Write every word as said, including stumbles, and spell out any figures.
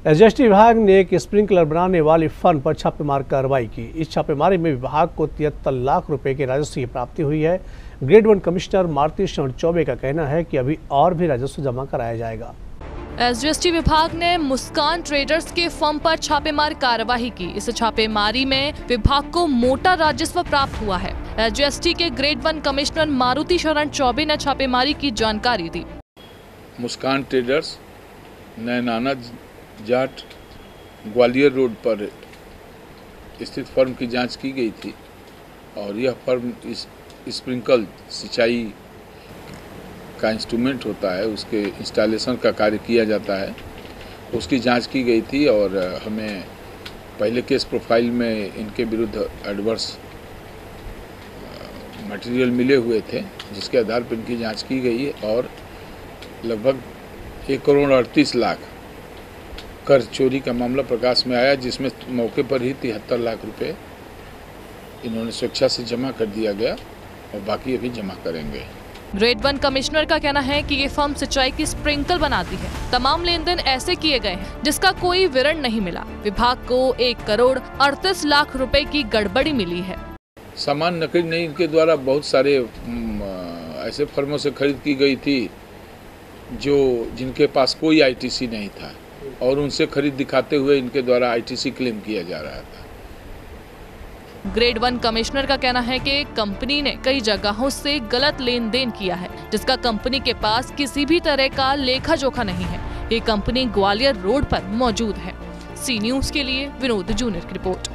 SGST विभाग ने एक स्प्रिंकलर बनाने वाली फर्म पर छापेमार कार्रवाई की। इस छापेमारी में विभाग को तिहत्तर लाख रुपए के राजस्व की प्राप्ति हुई है। ग्रेड वन कमिश्नर मारुति शरण चौबे का कहना है कि अभी और भी राजस्व जमा कराया जाएगा। एसजीएसटी विभाग ने मुस्कान ट्रेडर्स के फर्म पर छापेमार कार्रवाई की। इस छापेमारी में विभाग को मोटा राजस्व प्राप्त हुआ है। एसजीएसटी के ग्रेड वन कमिश्नर मारुति शरण चौबे ने छापेमारी की जानकारी दी। मुस्कान ट्रेडर्स नैनाना जाट ग्वालियर रोड पर स्थित फर्म की जांच की गई थी और यह फर्म इस स्प्रिंकल सिंचाई का इंस्ट्रूमेंट होता है, उसके इंस्टॉलेशन का कार्य किया जाता है, उसकी जांच की गई थी और हमें पहले केस प्रोफाइल में इनके विरुद्ध एडवर्स मटेरियल मिले हुए थे, जिसके आधार पर इनकी जांच की गई और लगभग एक करोड़ अड़तीस लाख कर चोरी का मामला प्रकाश में आया, जिसमें मौके पर ही तिहत्तर लाख रुपए इन्होंने स्वेच्छा से जमा कर दिया गया और बाकी अभी जमा करेंगे। ग्रेड वन कमिश्नर का कहना है कि ये फर्म सिंचाई की स्प्रिंकल बनाती है। तमाम लेन देन ऐसे किए गए हैं जिसका कोई विवरण नहीं मिला। विभाग को एक करोड़ अड़तीस लाख रुपए की गड़बड़ी मिली है। सामान नकली नहीं, इनके द्वारा बहुत सारे ऐसे फर्मों से खरीद की गई थी जो जिनके पास कोई आईटीसी नहीं था और उनसे खरीद दिखाते हुए इनके द्वारा आईटीसी क्लेम किया जा रहा था। ग्रेड वन कमिश्नर का कहना है कि कंपनी ने कई जगहों से गलत लेन देन किया है, जिसका कंपनी के पास किसी भी तरह का लेखा जोखा नहीं है। ये कंपनी ग्वालियर रोड पर मौजूद है। सी न्यूज़ के लिए विनोद जूनियर की रिपोर्ट।